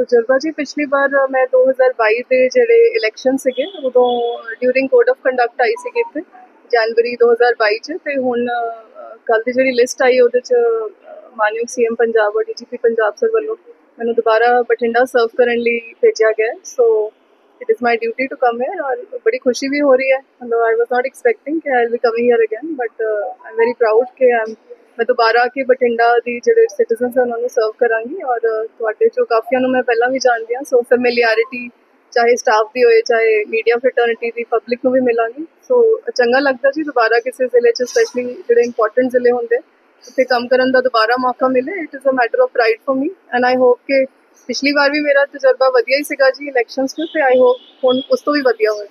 ਤਜਰਬਾ ਜੀ ਪਿਛਲੀ ਵਾਰ ਮੈਂ 2022 ਦੇ ਜਿਹੜੇ ਇਲੈਕਸ਼ਨ ਸੀਗੇ ਉਦੋਂ ਡਿਊਰਿੰਗ ਕੋਡ ਆਫ ਕੰਡਕਟ ਆਈ ਸੀਗੀ ਇੱਥੇ ਜਨਵਰੀ 2022 ਚ ਤੇ ਹੁਣ ਕੱਲ੍ਹ ਦੀ ਜਿਹੜੀ ਲਿਸਟ ਆਈ ਉਹਦੇ ਚ ਮਾਨਯੋਗ ਸੀਐਮ ਪੰਜਾਬ ਔਰ ਡੀਜੀਪੀ ਪੰਜਾਬ ਸਰ ਵੱਲੋਂ ਮੈਨੂੰ ਦੁਬਾਰਾ ਬਠਿੰਡਾ ਸਰਵ ਕਰਨ ਲਈ ਭੇਜਿਆ ਗਿਆ so it is my duty to come here ਔਰ ਬੜੀ ਖੁਸ਼ੀ ਵੀ ਹੋ ਰਹੀ ਹੈ ਮਤਲਬ ਆਈ ਵਾਜ਼ ਨॉट ਐਕਸਪੈਕਟਿੰਗ ਕਿ I will be coming here again but I am very proud ਕਿ ਮੈਂ ਦੁਬਾਰਾ ਆ ਕੇ ਬਠਿੰਡਾ ਦੀ ਜਿਹੜੇ ਸਿਟੀਜ਼ਨਸ ਉਹਨਾਂ ਨੂੰ ਸਰਵ ਕਰਾਂਗੀ ਔਰ ਤੁਹਾਡੇ ਚੋਂ ਕਾਫੀਆਂ ਨੂੰ ਮੈਂ ਪਹਿਲਾਂ ਵੀ ਜਾਣਦੀ ਹਾਂ ਸੋ ਫੈਮਿਲੀਅਰਿਟੀ ਚਾਹੇ ਸਟਾਫ ਦੀ ਹੋਏ ਚਾਹੇ ਮੀਡੀਆ ਫਰਟਰਨਿਟੀ ਦੀ ਪਬਲਿਕ ਨੂੰ ਵੀ ਮਿਲਾਂਗੀ ਸੋ ਚੰਗਾ ਲੱਗਦਾ ਜੀ ਦੁਬਾਰਾ ਕਿਸੇ ਜ਼ਿਲ੍ਹੇ 'ਚ ਸਪੈਸ਼ਲੀ ਜਿਹੜੇ ਇੰਪੋਰਟੈਂਟ ਜ਼ਿਲ੍ਹੇ ਹੁੰਦੇ ਉੱਥੇ ਕੰਮ ਕਰਨ ਦਾ ਦੁਬਾਰਾ ਮੌਕਾ ਮਿਲੇ it is a matter of pride for me and I hope ਕਿ ਪਿਛਲੀ ਵਾਰ ਵੀ ਮੇਰਾ ਤਜਰਬਾ ਵਧੀਆ ਹੀ ਸੀਗਾ ਜੀ ਇਲੈਕਸ਼ਨਸ 'ਚ ਤੇ ਆਈ ਹੋਪ ਹੁਣ ਉਸ ਤੋਂ ਵੀ ਵਧੀਆ ਹੋਵੇ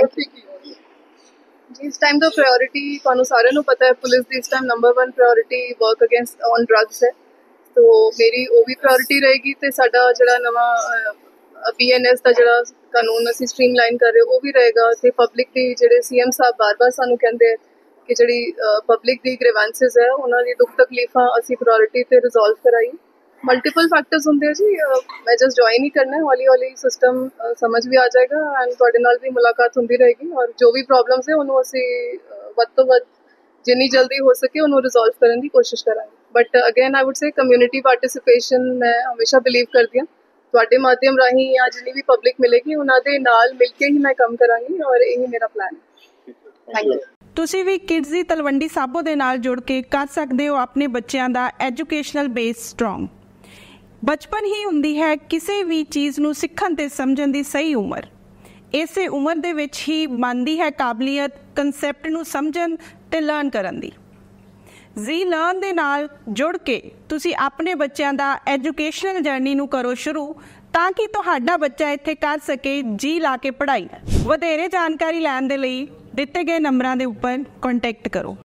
ਜੀ ਇਸ ਟਾਈਮ ਦਾ ਪ੍ਰਾਇੋਰਿਟੀ ਤੁਹਾਨੂੰ ਸਾਰਿਆਂ ਨੂੰ ਪਤਾ ਹੈ ਪੁਲਿਸ ਦੀ ਇਸ time number 1 priority work against on drugs ਹੈ ਤੋ ਮੇਰੀ ਉਹ ਵੀ ਪ੍ਰਾਇੋਰਿਟੀ ਰਹੇਗੀ ਤੇ ਸਾਡਾ ਜਿਹੜਾ ਨਵਾਂ BNS ਦਾ ਜਿਹੜਾ ਕਾਨੂੰਨ ਅਸੀਂ ਸਟ੍ਰੀਮਲਾਈਨ ਕਰ ਰਹੇ ਉਹ ਵੀ ਰਹੇਗਾ ਤੇ ਪਬਲਿਕ ਦੀ ਜਿਹੜੇ ਸੀਐਮ ਸਾਹਿਬ ਬਾਰ-ਬਾਰ ਸਾਨੂੰ ਕਹਿੰਦੇ ਕਿ ਜਿਹੜੀ ਪਬਲਿਕ ਦੀ ਗ੍ਰੀਵੈਂਸਸ ਹੈ ਉਹਨਾਂ ਦੀ ਦੁੱਖ ਤਕਲੀਫਾਂ ਅਸੀਂ ਪ੍ਰਾਇੋਰਿਟੀ ਤੇ ਰਿਜ਼ੋਲਵ ਕਰਾਈ ਮਲਟੀਪਲ ਫੈਕਟਰਸ ਹੁੰਦੇ ਆ ਜੀ ਮੈਂ ਜਸਟ ਜੁਆਇਨ ਹੀ ਕਰਨਾ ਹੌਲੀ ਹੌਲੀ ਸਿਸਟਮ ਸਮਝ ਵੀ ਆ ਜਾਏਗਾ ਐਂਡ ਤੁਹਾਡੇ ਨਾਲ ਵੀ ਮੁਲਾਕਾਤ ਹੁੰਦੀ ਰਹੇਗੀ ਔਰ ਜੋ ਵੀ ਪ੍ਰੋਬਲਮਸ ਹੈ ਉਹਨੂੰ ਅਸੀਂ ਵੱਧ ਤੋਂ ਵੱਧ ਜਿੰਨੀ ਜਲਦੀ ਹੋ ਸਕੇ ਉਹਨੂੰ ਰਿਜ਼ੋਲਵ ਕਰਨ ਦੀ ਕੋਸ਼ਿਸ਼ ਕਰਾਂਗੇ but again I would say community participation ਮੈਂ ਹਮੇਸ਼ਾ ਬਿਲੀਵ ਕਰਦੀ ਹਾਂ ਤੁਹਾਡੇ ਮਾਧਿਅਮ ਰਾਹੀਂ ਜਾਂ ਜਿੰਨੀ ਵੀ ਪਬਲਿਕ ਮਿਲੇਗੀ ਉਹਨਾਂ ਦੇ ਨਾਲ ਮਿਲ ਕੇ ਹੀ ਮੈਂ ਕੰਮ ਕਰਾਂਗੀ ਔਰ ਇਹੀ ਮੇਰਾ ਪਲਾਨ ਹੈ ਥੈਂਕ ਯੂ ਤੁਸੀਂ ਵੀ ਕਿਡਜ਼ ਦੀ ਤਲਵੰਡੀ ਸਾਬੋ ਦੇ ਨਾਲ ਜੁੜ ਕੇ ਕਰ ਸਕਦੇ ਹੋ ਆਪਣੇ ਬੱਚਿਆਂ ਦਾ ਐਜੂਕੇਸ਼ਨਲ ਬੇਸ ਸਟਰੋਂਗ ਬਚਪਨ ਹੀ ਹੁੰਦੀ ਹੈ ਕਿਸੇ ਵੀ ਚੀਜ਼ ਨੂੰ ਸਿੱਖਣ ਤੇ ਸਮਝਣ ਦੀ ਸਹੀ ਉਮਰ ਇਸੇ ਉਮਰ ਦੇ ਵਿੱਚ ਹੀ ਬਣਦੀ ਹੈ ਕਾਬਲੀਅਤ ਕਨਸੈਪਟ ਨੂੰ ਸਮਝਣ ਤੇ ਲਰਨ ਕਰਨ ਦੀ ਜ਼ੀ ਲਰਨ ਦੇ ਨਾਲ ਜੁੜ ਕੇ ਤੁਸੀਂ ਆਪਣੇ ਬੱਚਿਆਂ ਦਾ ਐਜੂਕੇਸ਼ਨਲ ਜਰਨੀ ਨੂੰ ਕਰੋ ਸ਼ੁਰੂ ਤਾਂ ਕਿ ਤੁਹਾਡਾ ਬੱਚਾ ਇੱਥੇ ਕਰ ਸਕੇ ਜੀ ਲਾ ਕੇ ਪੜ੍ਹਾਈ ਵਧੇਰੇ ਜਾਣਕਾਰੀ ਲੈਣ ਦੇ ਲਈ ਦਿੱਤੇ ਗਏ ਨੰਬਰਾਂ ਦੇ ਉੱਪਰ ਕੰਟੈਕਟ ਕਰੋ